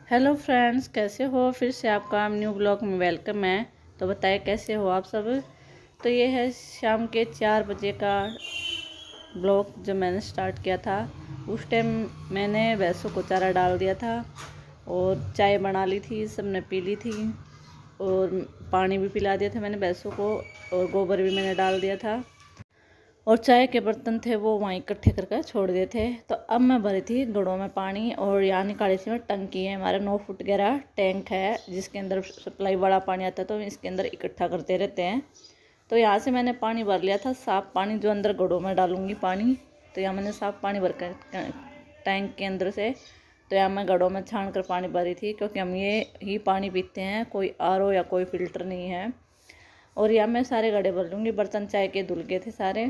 Hello friends, कैसे हो। फिर से आपका न्यू ब्लॉग में वेलकम है। तो बताएं कैसे हो आप सब। तो ये है शाम के 4 बजे का ब्लॉग जो मैंने स्टार्ट किया था। उस टाइम मैंने भैंसों को चारा डाल दिया था और चाय बना ली थी, सबने पी ली थी और पानी भी पिला दिया था मैंने भैंसों को और गोबर भी मैंने डाल दिया था और चाय के बर्तन थे वो वहीं इकट्ठे करके छोड़ दिए थे। तो अब मैं भरी थी घड़ों में पानी और यहाँ निकाली थी मैं टंकी है, हमारा 9 फुट गहरा टैंक है जिसके अंदर सप्लाई वाला पानी आता है, तो इसके अंदर इकट्ठा करते रहते हैं। तो यहाँ से मैंने पानी भर लिया था, साफ़ पानी जो अंदर घड़ों में डालूँगी पानी। तो यहाँ मैंने साफ़ पानी भर कर टैंक के अंदर से, तो यहाँ मैं घड़ों में छान कर पानी भरी थी क्योंकि हम ये ही पानी पीते हैं, कोई आरओ या कोई फ़िल्टर नहीं है। और यहाँ मैं सारे घड़े भर लूँगी, बर्तन चाय के धुल गए थे सारे।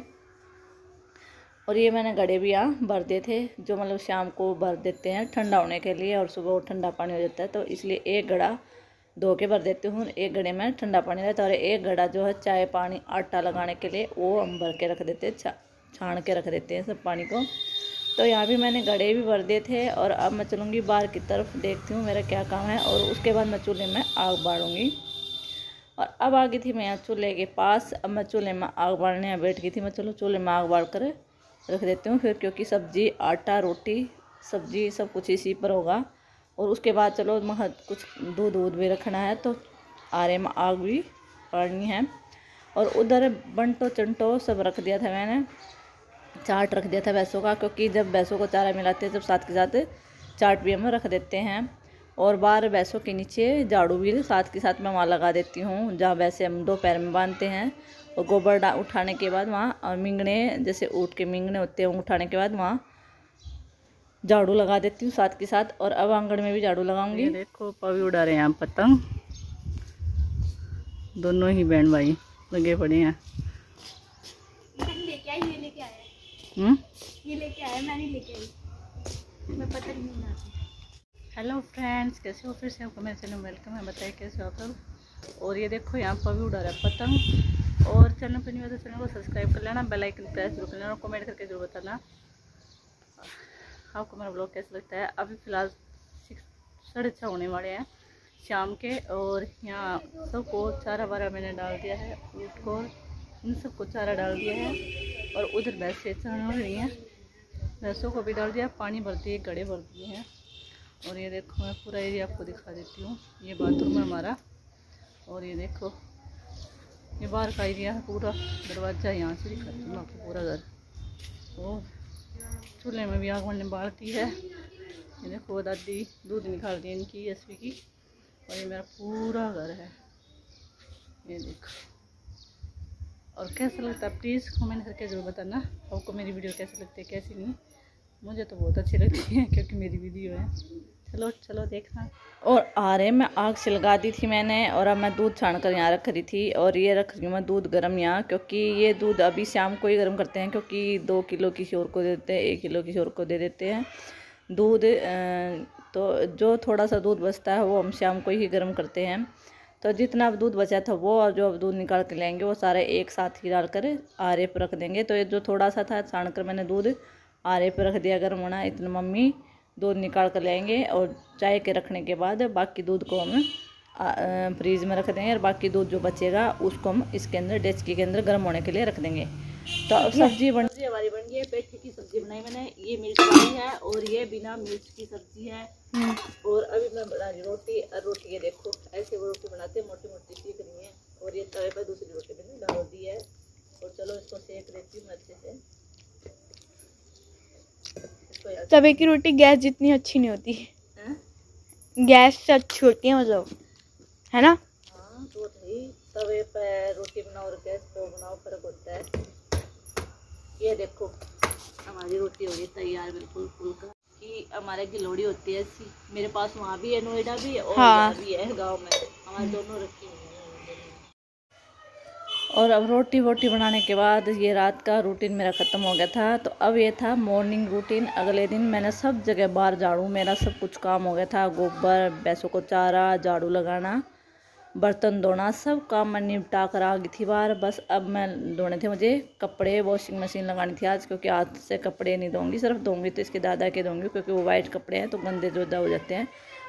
और ये मैंने घड़े भी यहाँ भर दिए थे, जो मतलब शाम को भर देते हैं ठंडा होने के लिए और सुबह ठंडा पानी हो जाता है, तो इसलिए एक घड़ा धो के भर देती हूँ, एक घड़े में ठंडा पानी रहता है और एक घड़ा जो है चाय पानी आटा लगाने के लिए वो हम भर के रख देते हैं, छान के रख देते हैं सब पानी को। तो यहाँ भी मैंने घड़े भी भर दिए थे और अब मैं चलूँगी बाहर की तरफ, देखती हूँ मेरा क्या काम है और उसके बाद मैं चूल्हे में आग बालूँगी। और अब आ गई थी मैं यहाँ चूल्हे के पास, अब मैं चूल्हे में आग बालने बैठ गई थी। मैं चलो चूल्हे में आग बाल कर रख देती हूँ फिर, क्योंकि सब्जी आटा रोटी सब्जी सब कुछ इसी पर होगा। और उसके बाद चलो कुछ दूध भी रखना है, तो आरे में आग भी पानी है। और उधर बंटो चंटो सब रख दिया था मैंने, चाट रख दिया था भैंसों का, क्योंकि जब भैंसों को चारा मिलाते हैं जब साथ के साथ चाट भी हम रख देते हैं। और बाहर भैंसों के नीचे झाड़ू भी साथ के साथ मैं वहाँ लगा देती हूँ, जहाँ वैसे हम दोपहर में बांधते हैं। और गोबर उठाने के बाद वहाँ, और मिंगने जैसे ऊँट के मिंगने होते हैं उठाने के बाद वहाँ झाड़ू लगा देती हूँ साथ के साथ। और अब आंगन में भी झाड़ू लगाऊंगी। देखो पवी उड़ा रहे हैं यहाँ पतंग, दोनों ही बहन भाई लगे पड़े हैं। ये लेके आया, मैं नहीं लेके आई, मैं पतंग नहीं बनाती। हेलो फ्रेंड्स, कैसे हो। फिर से आपको मेरे चैनल में वेलकम है। बताइए कैसे हो आप सब। और ये देखो यहाँ पर भी उड़ा रहा है पतंग। और चैनल पर नहीं हो तो चैनल को सब्सक्राइब कर लेना, बेल आइकन प्रेस जरूर कर लेना और कमेंट करके जरूर बताना आपको मेरा ब्लॉग कैसा लगता है। अभी फ़िलहाल 6:30 होने वाले हैं शाम के। और यहाँ सबको चारा वारा मैंने डाल दिया है, ऊँट को इन सबको चारा डाल दिया है। और उधर भैंसें चढ़ रही हैं, भैंसों को भी डाल दिया, पानी भर दिए, गड़े भर दिए हैं। और ये देखो मैं पूरा एरिया आपको दिखा देती हूँ, ये बाथरूम है हमारा। और ये देखो ये बाहर का एरिया है पूरा, दरवाज़ा यहाँ से दिखाती हूँ आपको पूरा घर। और चूल्हे में भी आग बनने बाढ़ती है। ये देखो दादी दूध निकाल दी इनकी एसवी की। और ये मेरा पूरा घर है, ये देखो। और कैसा लगता है प्लीज़ कमेंट करके ज़रूर बताना आपको मेरी वीडियो कैसी लगती है कैसी नहीं। मुझे तो बहुत अच्छी लगती है क्योंकि मेरी वीडियो है। चलो देखना। और आरे में आग सिलगा दी थी मैंने और अब मैं दूध छान कर यहाँ रख रही थी। और ये रख रही हूँ मैं दूध गर्म यहाँ, क्योंकि ये दूध अभी शाम को ही गर्म करते हैं, क्योंकि 2 किलो किसी और को दे देते हैं, 1 किलो किसी और को दे देते हैं दूध। तो जो थोड़ा सा दूध बचता है वो हम शाम को ही गर्म करते हैं। तो जितना अब दूध बचा था वो और जो अब दूध निकाल के लेंगे वो सारे एक साथ ही डालकर आरे पर रख देंगे। तो ये जो थोड़ा सा था छान कर मैंने दूध आरे पर रख दिया गर्म होना, इतना मम्मी दूध निकाल कर लेंगे। और चाय के रखने के बाद बाकी दूध को हम फ्रीज में रख देंगे और बाकी दूध जो बचेगा उसको हम इसके अंदर डेचकी के अंदर गर्म होने के लिए रख देंगे। तो अब सब्जी हमारी बन गई है, पेठी की सब्जी बनाई मैंने, ये मिर्च वाली है और ये बिना मिर्च की सब्जी है। और अभी मैं बना रही रोटी। और रोटी ये देखो ऐसे वो रोटी बनाते हैं, मोटी मोटी सीख रही है। और ये तवे पर दूसरी रोटी मैंने डाल दी है। और चलो इसको सेक देती हूँ अच्छे से। तवे की रोटी गैस जितनी अच्छी नहीं होती है? गैस से अच्छी होती है मतलब, है ना? हाँ तो ही तवे पर रोटी बनाओ और गैस पर बनाओ फर्क होता है। ये देखो हमारी रोटी हो गई तैयार बिल्कुल फुल्का। कि हमारे गिलोड़ी होती है ऐसी, मेरे पास वहाँ भी है, नोएडा भी है और यहाँ भी है गाँव में, हमारे दोनों रखी हुई है। और अब रोटी वोटी बनाने के बाद ये रात का रूटीन मेरा ख़त्म हो गया था। तो अब ये था मॉर्निंग रूटीन। अगले दिन मैंने सब जगह बाहर झाड़ू, मेरा सब कुछ काम हो गया था, गोबर, भैंसों को चारा, झाड़ू लगाना, बर्तन धोना, सब काम मैं निपटा कर आ गई थी बाहर। बस अब मैं धोने थे मुझे कपड़े, वॉशिंग मशीन लगानी थी आज, क्योंकि हाथ से कपड़े नहीं धोंगी, सिर्फ धोंगी तो इसके दादा के धोंगी, क्योंकि वो वाइट कपड़े हैं तो गंदे जोदा हो जाते हैं।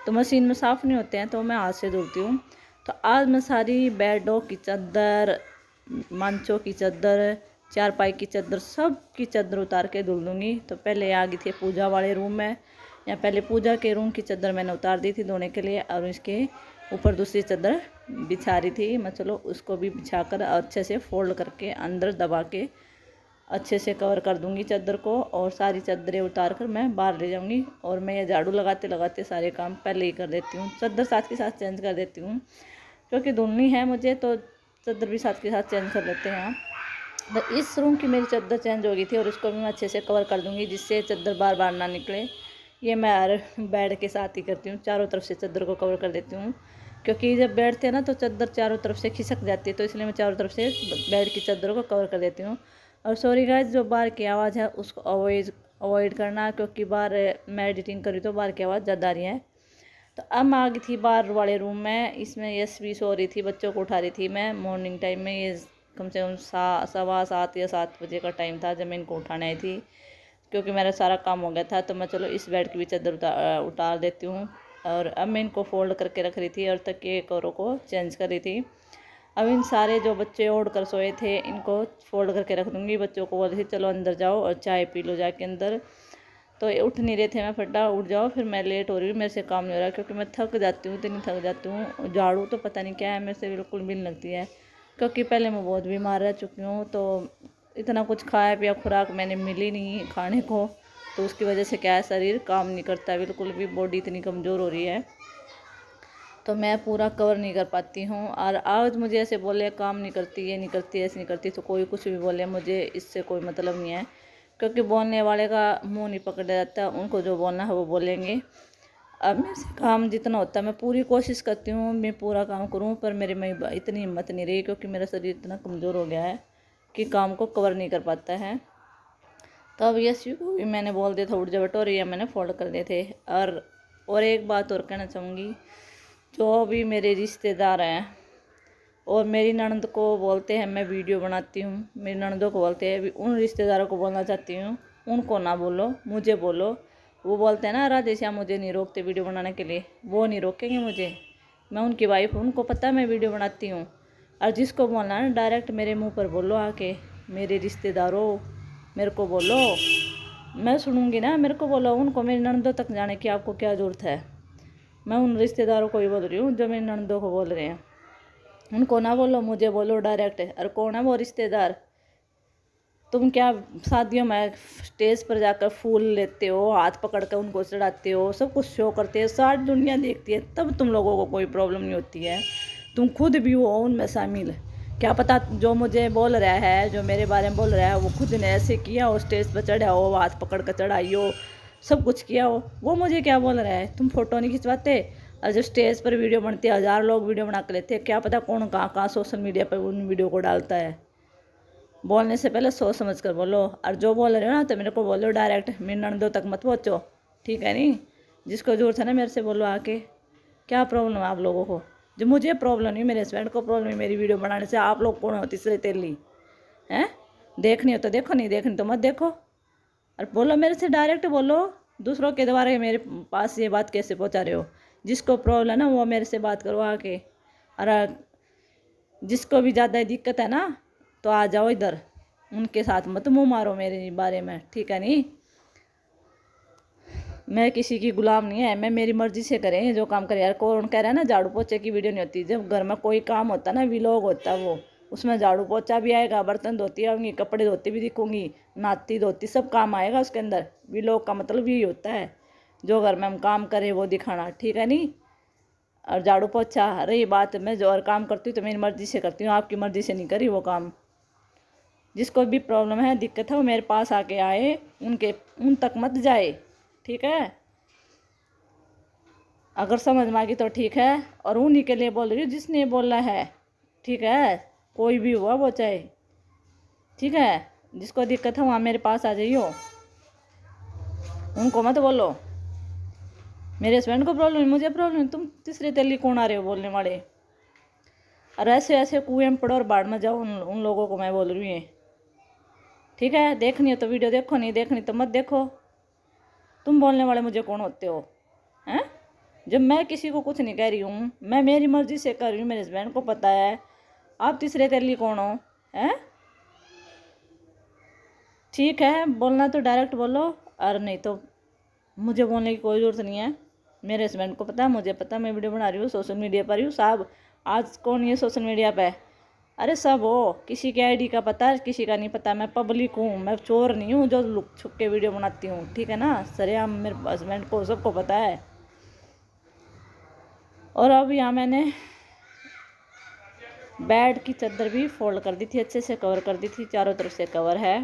तो मशीन में साफ़ नहीं होते हैं तो मैं हाथ से धुलती हूँ। तो आज मैं सारी बेडों की चादर, मंचों की चादर, चारपाई की चादर, सब की चादर उतार के धुल दूँगी। तो पहले आ गई थी पूजा वाले रूम में, या पहले पूजा के रूम की चादर मैंने उतार दी थी धोने के लिए, और इसके ऊपर दूसरी चादर बिछा रही थी मैं। चलो उसको भी बिछा कर अच्छे से फोल्ड करके अंदर दबा के अच्छे से कवर कर दूंगी चादर को, और सारी चादरें उतार कर मैं बाहर ले जाऊंगी। और मैं ये झाड़ू लगाते लगाते सारे काम पहले ही कर देती हूँ। चादर साथ के साथ चेंज कर देती हूँ क्योंकि धुलनी है मुझे, तो चादर भी साथ के साथ चेंज कर लेते हैं। तो इस रूम की मेरी चादर चेंज हो गई थी और उसको भी मैं अच्छे से कवर कर दूँगी जिससे चादर बार बार ना निकले। ये मैं हर बेड के साथ ही करती हूँ, चारों तरफ से चादर को कवर कर देती हूँ, क्योंकि जब बैठते हैं ना तो चादर चारों तरफ से खिसक जाती है, तो इसलिए मैं चारों तरफ से बेड की चादर को कवर कर देती हूँ। और सॉरी गाइस, जो बाहर की आवाज़ है उसको अवॉइड करना, क्योंकि बाहर मैं एडिटिंग करी तो बाहर की आवाज़ ज़्यादा आ रही है। तो अब मैं आ गई थी बाहर वाले रूम में। इसमें यस भी सो रही थी, बच्चों को उठा रही थी मैं मॉर्निंग टाइम में। ये कम से कम 7:15 या 7 बजे का टाइम था जब मैं इनको उठाने आई थी, क्योंकि मेरा सारा काम हो गया था। तो मैं चलो इस बेड की भी चादर उतार देती हूँ। और अब मैं इनको फोल्ड करके रख रही थी और तकिए कवरों को चेंज कर रही थी। अब इन सारे जो बच्चे ओढ़ कर सोए थे इनको फोल्ड करके रख दूँगी। बच्चों को बोल रही थी चलो अंदर जाओ और चाय पी लो जाके अंदर। तो ये उठ नहीं रहे थे, मैं फटा उठ जाओ, फिर मैं लेट हो रही हूँ, मेरे से काम नहीं हो रहा, क्योंकि मैं थक जाती हूँ, इतनी थक जाती हूँ। झाड़ू तो पता नहीं क्या है, मेरे से बिल्कुल भी नहीं लगती है, क्योंकि पहले मैं बहुत बीमार रह चुकी हूँ। तो इतना कुछ खाया पिया खुराक मैंने मिली नहीं खाने को, तो उसकी वजह से क्या है, शरीर काम नहीं करता बिल्कुल भी, बॉडी इतनी कमज़ोर हो रही है, तो मैं पूरा कवर नहीं कर पाती हूँ। और आज मुझे ऐसे बोले काम नहीं करती, ये नहीं करती, ऐसे नहीं करती, तो कोई कुछ भी बोले मुझे इससे कोई मतलब नहीं है, क्योंकि बोलने वाले का मुंह नहीं पकड़ा जाता, उनको जो बोलना है वो बोलेंगे। अब मेरे से काम जितना होता है मैं पूरी कोशिश करती हूँ मैं पूरा काम करूँ, पर मेरे में इतनी हिम्मत नहीं रही, क्योंकि मेरा शरीर इतना कमज़ोर हो गया है कि काम को कवर नहीं कर पाता है। तो अब यस को भी मैंने बोल दिया था उठ जा बेटा, और ये मैंने फोल्ड कर दिए थे। और एक बात और कहना चाहूँगी, जो भी मेरे रिश्तेदार हैं और मेरी ननद को बोलते हैं मैं वीडियो बनाती हूँ, मेरी ननदों को बोलते हैं, उन रिश्तेदारों को बोलना चाहती हूँ, उनको ना बोलो, मुझे बोलो। वो बोलते हैं ना राधे श्याम मुझे नहीं रोकते वीडियो बनाने के लिए, वो नहीं रोकेंगे मुझे, मैं उनकी वाइफ हूँ, उनको पता है मैं वीडियो बनाती हूँ। और जिसको बोलना है डायरेक्ट मेरे मुँह पर बोलो आके, मेरे रिश्तेदारों मेरे को बोलो, मैं सुनूँगी ना, मेरे को बोलो, उनको मेरी ननदों तक जाने की आपको क्या ज़रूरत है। मैं उन रिश्तेदारों को ही बोल रही हूँ जो मेरी ननदों को बोल रहे हैं, उनको ना बोलो, मुझे बोलो डायरेक्ट। और कौन है वो रिश्तेदार? तुम क्या शादियों में स्टेज पर जाकर फूल लेते हो, हाथ पकड़ कर उनको चढ़ाते हो, सब कुछ शो करते हैं, सारी दुनिया देखती है, तब तुम लोगों को कोई प्रॉब्लम नहीं होती है। तुम खुद भी हो उनमें शामिल। क्या पता जो मुझे बोल रहा है, जो मेरे बारे में बोल रहा है, वो खुद ने ऐसे किया हो, स्टेज पर चढ़ा हो, हाथ पकड़ कर चढ़ाई हो, सब कुछ किया हो, वो मुझे क्या बोल रहा है? तुम फोटो नहीं खिंचवाते, और जब स्टेज पर वीडियो बनती है 1000 लोग वीडियो बना कर लेते हैं, क्या पता कौन कहाँ कहाँ सोशल मीडिया पर उन वीडियो को डालता है। बोलने से पहले सोच समझ कर बोलो। और जो बोल रहे हो ना तो मेरे को बोलो डायरेक्ट, मेरी ननदों तक मत पहुँचो, ठीक है नहीं? जिसको जरूरत है ना मेरे से बोलो आके, क्या प्रॉब्लम है आप लोगों को? जो मुझे प्रॉब्लम नहीं, मेरे हस्बैंड को प्रॉब्लम है मेरी वीडियो बनाने से। आप लोग कौन हो तीसरे तेली हैं? देखनी हो तो देखो, नहीं देखनी तो मत देखो। और बोलो मेरे से डायरेक्ट बोलो, दूसरों के द्वारा मेरे पास ये बात कैसे पहुंचा रहे हो? जिसको प्रॉब्लम है ना वो मेरे से बात करो आके। और जिसको भी ज़्यादा दिक्कत है ना तो आ जाओ इधर, उनके साथ मत मुँह मारो मेरे बारे में, ठीक है नहीं? मैं किसी की गुलाम नहीं है, मैं मेरी मर्जी से करें जो काम करे। यार कौन कह रहा है ना झाड़ू पोछे की वीडियो नहीं होती? जब घर में कोई काम होता ना, व्लॉग होता है, वो उसमें झाड़ू पोछा भी आएगा, बर्तन धोती आऊँगी, कपड़े धोती भी दिखूँगी, नहाती धोती सब काम आएगा उसके अंदर। व्लॉग का मतलब यही होता है, जो घर में हम काम करें वो दिखाना, ठीक है नहीं? और झाड़ू पोछा रही बात, मैं जो और काम करती हूँ तो मेरी मर्जी से करती हूँ, आपकी मर्जी से नहीं करी वो काम। जिसको भी प्रॉब्लम है, दिक्कत है, वो मेरे पास आके आए, उन तक मत जाए, ठीक है? अगर समझ में आ गई तो ठीक है, और उन्हीं के लिए बोल रही हूँ जिसने बोला है, ठीक है? कोई भी हुआ वो चाहे, ठीक है? जिसको दिक्कत है वहाँ मेरे पास आ जाइयो, उनको मत बोलो। मेरे हस्बैंड को प्रॉब्लम है, मुझे प्रॉब्लम है, तुम तीसरे तेली कौन आ रहे हो बोलने वाले? और ऐसे ऐसे कुएं में पड़ो और बाढ़ में जाओ, उन लोगों को मैं बोल रही हूँ, ठीक है? देखनी हो तो वीडियो देखो, नहीं देखनी तो मत देखो। तुम बोलने वाले मुझे कौन होते हो हैं? जब मैं किसी को कुछ नहीं कह रही हूँ, मैं मेरी मर्जी से कर रही हूँ, मेरे हस्बैंड को पता है, आप तीसरे के लिए कौन हो? हैं? ठीक है, बोलना तो डायरेक्ट बोलो, और नहीं तो मुझे बोलने की कोई ज़रूरत नहीं है। मेरे हस्बैंड को पता है, मुझे पता है, मैं वीडियो बना रही हूँ, सोशल मीडिया पर हूँ साहब। आज कौन ये सोशल मीडिया पे? अरे सब हो, किसी के आईडी का पता है, किसी का नहीं पता। मैं पब्लिक हूँ, मैं चोर नहीं हूँ जो लुक छुप के वीडियो बनाती हूँ, ठीक है ना? सरेआम मेरे हस्बैंड को सबको पता है। और अब यहाँ मैंने बेड की चादर भी फोल्ड कर दी थी, अच्छे से कवर कर दी थी, चारों तरफ से कवर है।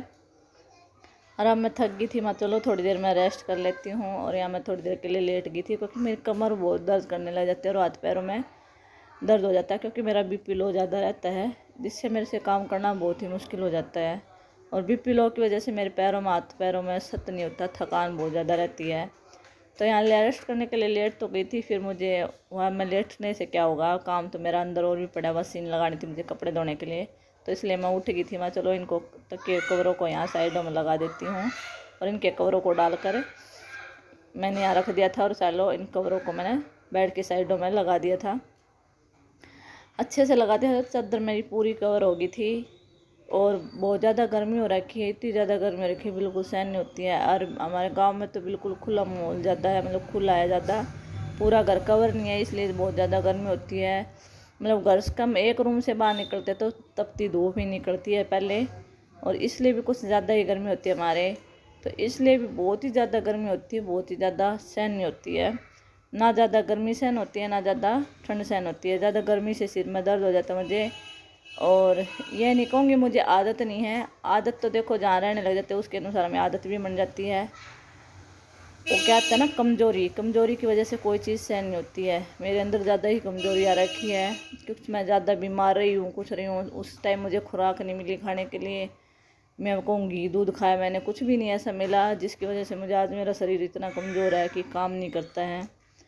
और अब मैं थक गई थी, मैं चलो थोड़ी देर मैं रेस्ट कर लेती हूँ। और यहाँ मैं थोड़ी देर के लिए लेट गई थी क्योंकि मेरी कमर बहुत दर्द करने लग जाती है और हाथ पैरों में दर्द हो जाता है, क्योंकि मेरा बीपी लो ज़्यादा रहता है, जिससे मेरे से काम करना बहुत ही मुश्किल हो जाता है। और बीपी लो की वजह से मेरे पैरों में, हाथ पैरों में सत नहीं होता, थकान बहुत ज़्यादा रहती है। तो यहाँ रेस्ट करने के लिए लेट तो गई थी, फिर मुझे वहाँ मैं लेटने से क्या होगा, काम तो मेरा अंदर और भी पड़ा, मशीन लगानी थी मुझे कपड़े धोने के लिए, तो इसलिए मैं उठ गई थी। मैं चलो इनको तकिए कवरों को यहाँ साइडों में लगा देती हूँ, और इनके कवरों को डालकर मैंने यहाँ रख दिया था, और चलो इन कवरों को मैंने बेड की साइडों में लगा दिया था, अच्छे से लगा दिया था। चादर मेरी पूरी कवर हो गई थी। और बहुत ज़्यादा गर्मी हो रखी है, इतनी ज़्यादा गर्मी हो रखी है, बिल्कुल सहन नहीं होती है। और हमारे गांव में तो बिल्कुल खुला माहौल ज़्यादा है, मतलब खुला है ज़्यादा, पूरा घर कवर नहीं है, इसलिए बहुत ज़्यादा गर्मी होती है। मतलब घर से कम एक रूम से बाहर निकलते तो तपती धूप ही निकलती है पहले, और इसलिए भी कुछ ज़्यादा ही गर्मी होती है हमारे, तो इसलिए भी बहुत ही ज़्यादा गर्मी होती है, बहुत ही ज़्यादा सहन नहीं होती है। ना ज़्यादा गर्मी सहन होती है, ना ज़्यादा ठंड सहन होती है। ज़्यादा गर्मी से सिर में दर्द हो जाता है मुझे, और ये नहीं कहूँगी मुझे आदत नहीं है, आदत तो देखो जहाँ रहने लग जाते हैं उसके अनुसार हमें आदत भी बन जाती है। वो क्या कहते हैं ना, कमज़ोरी की वजह से कोई चीज़ सहन नहीं होती है। मेरे अंदर ज़्यादा ही कमज़ोरी आ रखी है, क्योंकि मैं ज़्यादा बीमार रही हूँ, कुछ रही हूँ, उस टाइम मुझे खुराक नहीं मिली खाने के लिए। मैं कहूँगी दूध खाया मैंने, कुछ भी नहीं ऐसा मिला, जिसकी वजह से मुझे आज मेरा शरीर इतना कमज़ोर है कि काम नहीं करता है।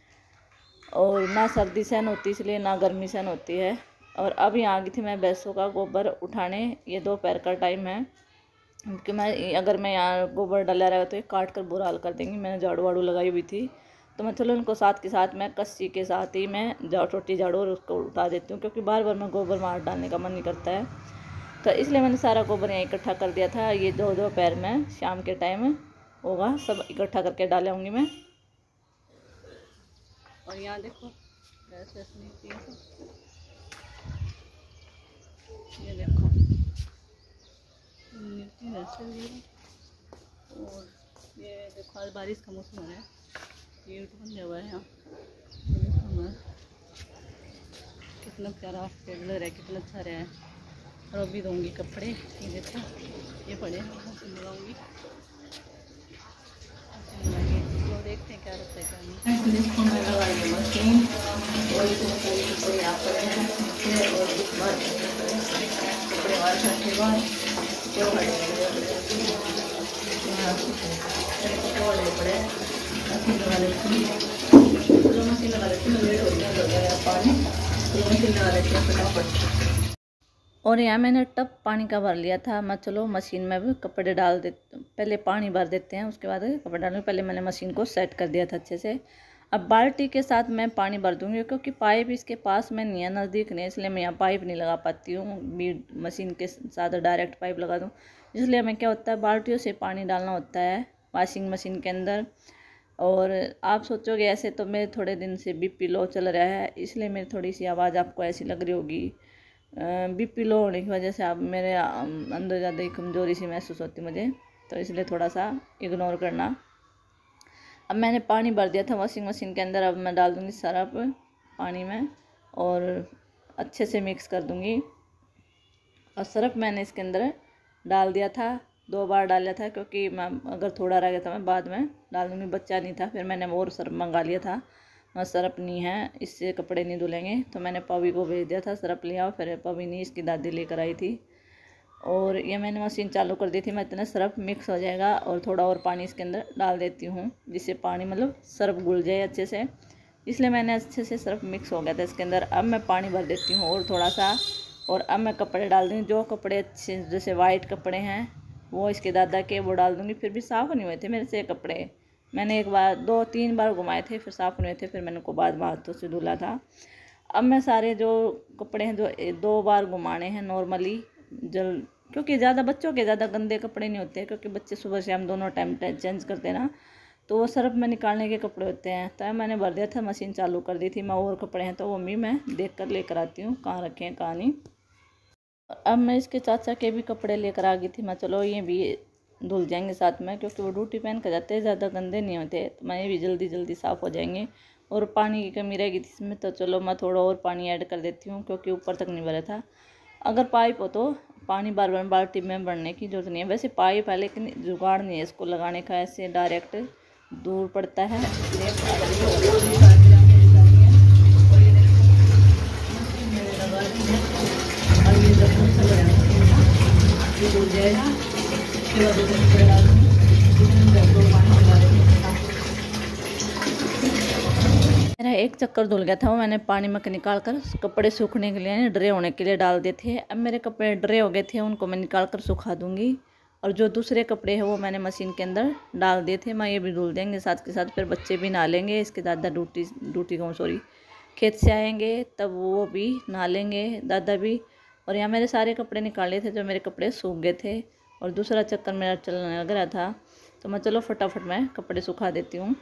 और ना सर्दी सहन होती इसलिए, ना गर्मी सहन होती है। और अब यहाँ आ गई थी मैं भैंसों का गोबर उठाने, ये दोपहर का टाइम है, क्योंकि अगर मैं यहाँ गोबर डाला रहेगा तो ये काट कर बुरा हाल कर देंगी। मैंने झाड़ू वाड़ू लगाई हुई थी, तो मैं चलो उनको साथ के साथ मैं कस्सी के साथ ही मैं छोटी झाड़ू और उसको उठा देती हूँ, क्योंकि बार बार मैं गोबर मार डालने का मन नहीं करता है। तो इसलिए मैंने सारा गोबर यहाँ इकट्ठा कर दिया था। ये दोपहर में शाम के टाइम होगा, सब इकट्ठा करके डालूँगी मैं। और यहाँ देखो ये देखो और ये देखो आज बारिश का मौसम है, ये बंद हुआ है यहाँ, कितना प्यारा पेड़ लग रहा है, कितना अच्छा रहा है। और अभी दूँगी कपड़े, ये देखो ये पड़े लगाऊँगी, तो देखते हैं क्या रहता है क्या नहीं। देखो मैं लगा रही हूँ मशीन, और इतने सारे कपड़े यहाँ पर हैं, और कपड़े वाले छठे बाद जो पड़े पड़े मशीन लगा लेती हूँ, मशीन लगा लेती हूँ, लेट हो गया पानी, तो मशीन लगा लेती हूँ फटाफट। और यहाँ मैंने टब पानी का भर लिया था। मैं चलो मशीन में भी कपड़े डाल देते, पहले पानी भर देते हैं, उसके बाद कपड़े डालने पहले मैंने मशीन को सेट कर दिया था अच्छे से। अब बाल्टी के साथ मैं पानी भर दूँगी, क्योंकि पाइप इसके पास में नहीं है, नज़दीक नहीं है, इसलिए मैं यहाँ पाइप नहीं लगा पाती हूँ, मशीन के साथ डायरेक्ट पाइप लगा दूँ, इसलिए हमें क्या होता है बाल्टियों से पानी डालना होता है वॉशिंग मशीन के अंदर। और आप सोचोगे ऐसे तो मेरे थोड़े दिन से बीपी लो चल रहा है, इसलिए मेरी थोड़ी सी आवाज़ आपको ऐसी लग रही होगी। बीपी लो होने की वजह से अब मेरे अंदर ज़्यादा ही कमज़ोरी सी महसूस होती मुझे, तो इसलिए थोड़ा सा इग्नोर करना। अब मैंने पानी भर दिया था वॉशिंग मशीन के अंदर, अब मैं डाल दूँगी सरफ पानी में और अच्छे से मिक्स कर दूँगी। और सरफ मैंने इसके अंदर डाल दिया था, 2 बार डाला था, क्योंकि मैं अगर थोड़ा रह गया था मैं बाद में डाल दूँगी, बच्चा नहीं था, फिर मैंने और सरफ मंगा लिया था। सरफ नहीं है, इससे कपड़े नहीं धुलेंगे, तो मैंने पवी को भेज दिया था सरफ लिया, फिर पवी नहीं, इसकी दादी लेकर आई थी। और ये मैंने मशीन चालू कर दी थी, मैं इतना सरफ मिक्स हो जाएगा, और थोड़ा और पानी इसके अंदर डाल देती हूँ, जिससे पानी मतलब सरफ घुल जाए अच्छे से, इसलिए मैंने अच्छे से सरफ मिक्स हो गया था इसके अंदर। अब मैं पानी भर देती हूँ और थोड़ा सा, और अब मैं कपड़े डाल दूँगी, जो कपड़े अच्छे जैसे वाइट कपड़े हैं वो इसके दादा के वो डाल दूँगी, फिर भी साफ़ नहीं हुए थे मेरे से कपड़े, मैंने एक बार 2-3 बार घुमाए थे, फिर साफ़ हुए थे, फिर मैंने को बाद हाथों से धुला था। अब मैं सारे जो कपड़े हैं जो 2 बार घुमाने हैं नॉर्मली क्योंकि ज़्यादा बच्चों के ज़्यादा गंदे कपड़े नहीं होते, क्योंकि बच्चे सुबह शाम दोनों टाइम चेंज करते हैं ना, तो वो सर्फ में निकालने के कपड़े होते हैं। तो मैंने भर दिया था, मशीन चालू कर दी थी। मैं और कपड़े हैं तो वो मैं देख कर लेकर आती हूँ कहाँ रखे हैं कहाँ नहीं। अब मैं इसके चाचा के भी कपड़े लेकर आ गई थी। मैं चलो ये भी धुल जाएंगे साथ में, क्योंकि वो ड्यूटी पहन कर जाते हैं, ज़्यादा गंदे नहीं होते, तो मैं ये भी जल्दी जल्दी साफ़ हो जाएंगे। और पानी की कमी रहेगी इसमें, तो चलो मैं थोड़ा और पानी ऐड कर देती हूँ, क्योंकि ऊपर तक नहीं भरा था। अगर पाइप हो तो पानी बार बार बाल्टी में भरने की जरूरत नहीं है। वैसे पाइप है लेकिन जुगाड़ नहीं है इसको लगाने का, ऐसे डायरेक्ट दूर पड़ता है। मेरा एक चक्कर धुल गया था, वो मैंने पानी में निकाल कर कपड़े सूखने के लिए, ड्रे होने के लिए डाल दिए थे। अब मेरे कपड़े ड्रे हो गए थे, उनको मैं निकाल कर सुखा दूंगी। और जो दूसरे कपड़े हैं वो मैंने मशीन के अंदर डाल दिए थे। मैं ये भी धुल देंगे साथ के साथ, फिर बच्चे भी नहा लेंगे। इसके दादा खेत से आएंगे तब वो भी नहा लेंगे, दादा भी। और यहाँ मेरे सारे कपड़े निकाले थे जो मेरे कपड़े सूख गए थे, और दूसरा चक्कर मेरा चलने लग रहा था। तो मैं चलो फटाफट मैं कपड़े सुखा देती हूँ।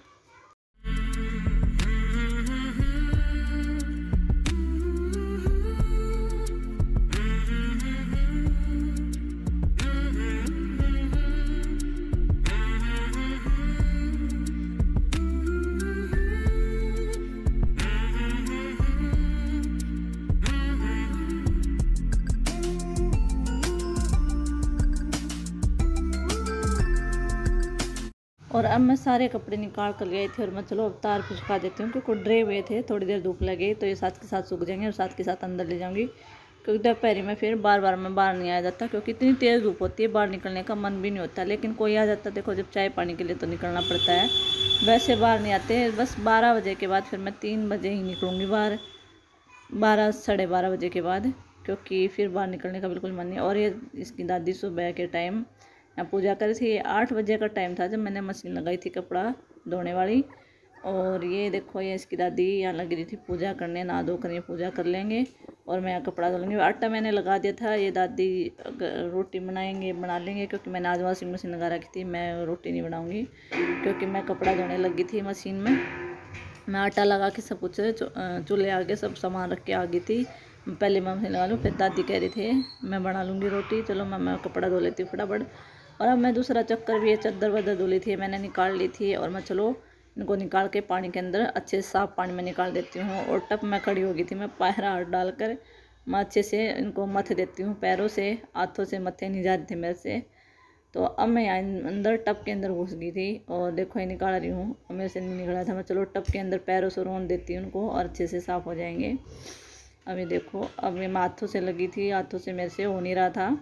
और अब मैं सारे कपड़े निकाल कर ले आई थी, और मैं चलो अब तार पे सुखा देती हूँ, क्योंकि ड्रे हुए थे, थोड़ी देर धूप लगे तो ये साथ के साथ सूख जाएंगे, और साथ के साथ अंदर ले जाऊँगी, क्योंकि दोपहर में फिर बार बार मैं बाहर नहीं आ जाता, क्योंकि इतनी तेज़ धूप होती है, बाहर निकलने का मन भी नहीं होता। लेकिन कोई आ जाता, देखो जब चाय पानी के लिए तो निकलना पड़ता है, वैसे बाहर नहीं आते। बस 12 बजे के बाद फिर मैं 3 बजे ही निकलूँगी बाहर, 12 साढ़े 12 बजे के बाद, क्योंकि फिर बाहर निकलने का बिल्कुल मन नहीं। और ये इसकी दादी सुबह के टाइम यहाँ पूजा करी थी। 8 बजे का टाइम था जब मैंने मशीन लगाई थी कपड़ा धोने वाली। और ये देखो ये इसकी दादी यहाँ लगी रही थी पूजा करने, नहा धो कर पूजा कर लेंगे, और मैं यहाँ कपड़ा धो लूँगी। आटा मैंने लगा दिया था, ये दादी रोटी बना लेंगे, क्योंकि मैंने आज वॉशिंग मशीन लगा रखी थी। मैं रोटी नहीं बनाऊँगी, क्योंकि मैं कपड़ा धोने लगी थी मशीन में। मैं आटा लगा के सब कुछ चूल्हे आगे सब सामान रख के आ गई थी। पहले मैं मशीन लगा लूँ, फिर दादी कह रही थे मैं बना लूँगी रोटी। चलो मैं कपड़ा धो लेती हूँ फटाफट। और अब मैं दूसरा चक्कर भी ये चादर वादर धुली थी, मैंने निकाल ली थी, और मैं चलो इनको निकाल के पानी के अंदर अच्छे से साफ पानी में निकाल देती हूँ। और टप में खड़ी हो गई थी, मैं पैर हाथ डालकर मैं अच्छे से इनको मथ देती हूँ पैरों से, हाथों से मथे नहीं जा रहे थे मेरे से। तो अब मैं यहाँ अंदर टप के अंदर घुस गई थी, और देखो ये निकाल रही हूँ, और मेरे से नहीं निकला था। मैं चलो टप के अंदर पैरों से रोन देती हूँ उनको, और अच्छे से साफ़ हो जाएंगे। अभी देखो अब मैं हाथों से लगी थी, हाथों से मेरे से हो नहीं रहा था।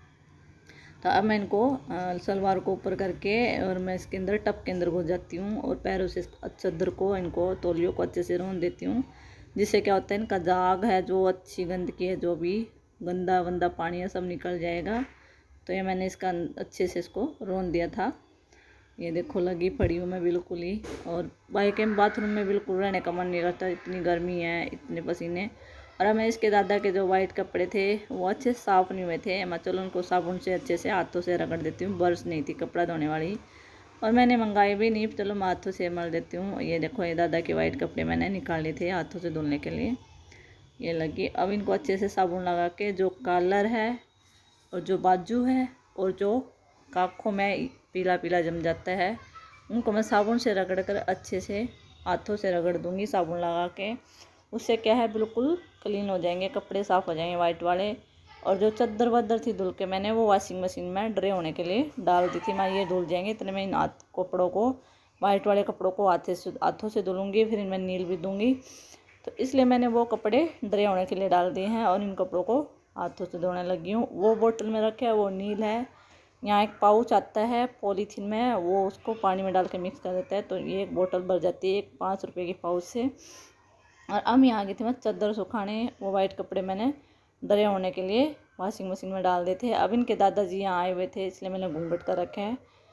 तो अब मैं इनको सलवार को ऊपर करके और मैं इसके अंदर टप के अंदर घुस जाती हूँ, और पैरों से चादर को इनको तौलियों को अच्छे से रोन देती हूँ, जिससे क्या होता है इनका दाग है जो अच्छी गंदगी है, जो भी गंदा वंदा पानी है सब निकल जाएगा। तो ये मैंने इसका अच्छे से इसको रोन दिया था। ये देखो लगी पड़ी हूँ मैं बिल्कुल ही, और बाथरूम में बिल्कुल रहने का मन नहीं करता, इतनी गर्मी है, इतने पसीने। और अब मैं इसके दादा के जो वाइट कपड़े थे वो अच्छे से साफ़ नहीं हुए थे, मैं चलो उनको साबुन से अच्छे से हाथों से रगड़ देती हूँ। ब्रश नहीं थी कपड़ा धोने वाली, और मैंने मंगाई भी नहीं, चलो मैं हाथों से मल देती हूँ। ये देखो ये दादा के वाइट कपड़े मैंने निकाले थे हाथों से धुलने के लिए। ये लगी, अब इनको अच्छे से साबुन लगा के जो कॉलर है और जो बाजू है और जो काखों में पीला पीला जम जाता है, उनको मैं साबुन से रगड़ कर अच्छे से हाथों से रगड़ दूँगी साबुन लगा के। उससे क्या है बिल्कुल क्लीन हो जाएंगे, कपड़े साफ़ हो जाएंगे वाइट वाले। और जो चादर वादर थी धुल के मैंने वो वॉशिंग मशीन में ड्रे होने के लिए डाल दी थी, मैं ये धुल जाएंगे। इतने में इन कपड़ों को, वाइट वाले कपड़ों को हाथों से धुलूँगी, फिर इनमें नील भी दूँगी। तो इसलिए मैंने वो कपड़े ड्रे होने के लिए डाल दिए हैं, और इन कपड़ों को हाथों से धोने लगी हूँ। वो बोतल में रखे है वो नील है, यहाँ एक पाउच आता है पॉलीथीन में, वो उसको पानी में डाल के मिक्स कर देता है, तो ये एक बोतल भर जाती है, एक 5 रुपये की पाउच से। और अब यहाँ आ गई थी मैं चादर सुखाने, वो वाइट कपड़े मैंने ड्रे होने के लिए वॉशिंग मशीन में डाल दिए थे। अब इनके दादाजी यहाँ आए हुए थे, इसलिए मैंने घूंघट कर रखे हैं।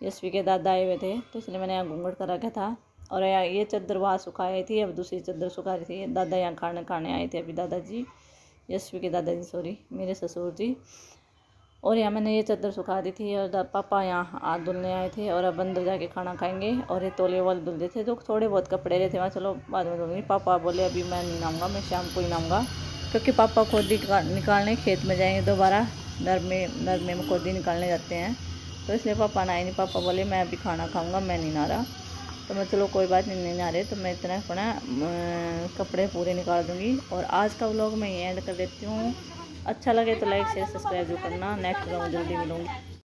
यशवी के दादा आए हुए थे, तो इसलिए मैंने यहाँ घूंघट कर रखा था। और ये चादर वहाँ सुखाई थी, अब दूसरी चादर सुखा रही थी। दादा यहाँ खाने आए थे अभी, दादाजी, यशवी के दादाजी, सॉरी, मेरे ससुर जी। और यहाँ मैंने ये चादर सुखा दी थी। और पापा यहाँ हाथ धुलने आए थे और अब अंदर जाके खाना खाएंगे। और ये तौलिए वाले धुल रहे थे, तो थोड़े बहुत कपड़े रहे थे वहाँ, चलो बाद में धुलूँगी। पापा बोले अभी मैं नहीं नहाऊंगा, मैं शाम को ही नहाऊंगा, क्योंकि पापा खोदी निकालने खेत में जाएंगे दोबारा, नरमे में खोदी निकालने जाते हैं, तो इसलिए पापा नहाए नहीं। पापा बोले मैं अभी खाना खाऊंगा, मैं नहीं नहा रहा। तो मैं चलो कोई बात नहीं नहा रहे, तो मैं इतना अपना कपड़े पूरे निकाल दूँगी। और आज का व्लॉग मैं ये एंड कर देती हूँ। अच्छा लगे तो लाइक शेयर सब्सक्राइब जो करना। नेक्स्ट व्लॉग जल्दी मिलूँगी।